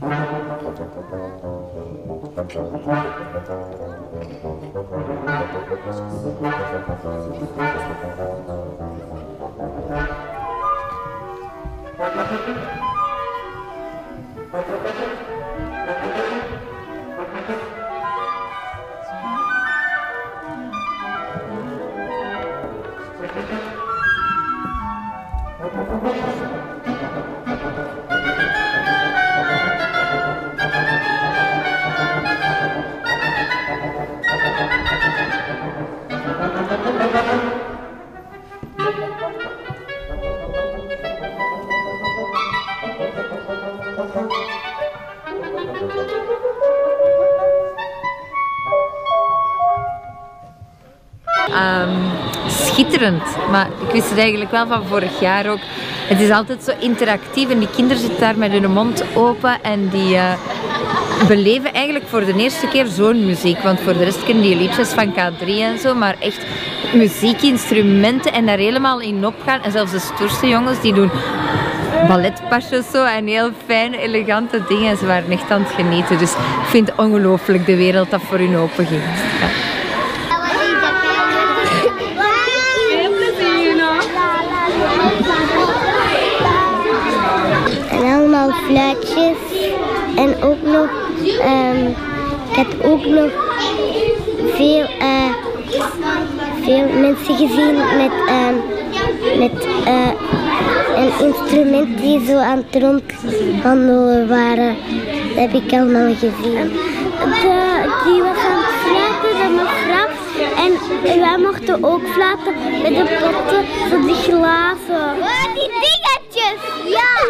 Schitterend, maar ik wist het eigenlijk wel van vorig jaar ook. Het is altijd zo interactief en die kinderen zitten daar met hun mond open en die beleven eigenlijk voor de eerste keer zo'n muziek. Want voor de rest kennen die liedjes van K3 en zo, maar echt muziekinstrumenten en daar helemaal in opgaan. En zelfs de stoerste jongens die doen balletpasjes zo en heel fijne, elegante dingen. En ze waren echt aan het genieten. Dus ik vind het ongelooflijk de wereld dat voor hun open ging. Ja. En allemaal fluitjes. En ook nog, ik heb ook nog veel mensen gezien met een instrument die zo aan het rondwandelen waren. Dat heb ik allemaal gezien. Die was aan het fluiten, de mevrouw. En wij mochten ook fluiten met de potten, zo die glazen. Oh, die dingetjes! Ja!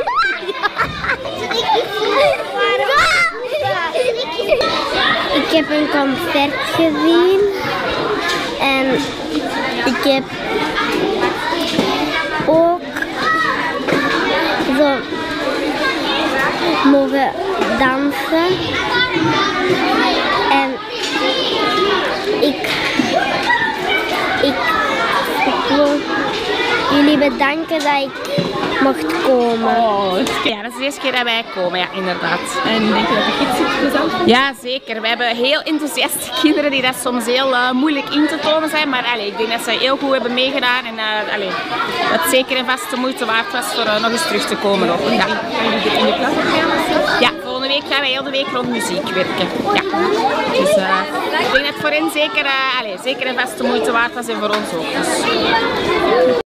Ik heb een concert gezien en ik heb ook zo mogen dansen en ik wil jullie bedanken dat ik mocht komen. Oh, ja, dat is de eerste keer dat wij komen, ja, inderdaad. En denk je dat de kids het plezant vinden? Ja, zeker. We hebben heel enthousiaste kinderen die dat soms heel moeilijk in te tonen zijn, maar ik denk dat ze heel goed hebben meegedaan en dat het zeker en vast de moeite waard was voor nog eens terug te komen. Ook. Ja. In de klas? Ja, volgende week gaan wij heel de week rond muziek werken. Ja. Dus ik denk dat het voor hen zeker en vast de moeite waard was en voor ons ook. Dus.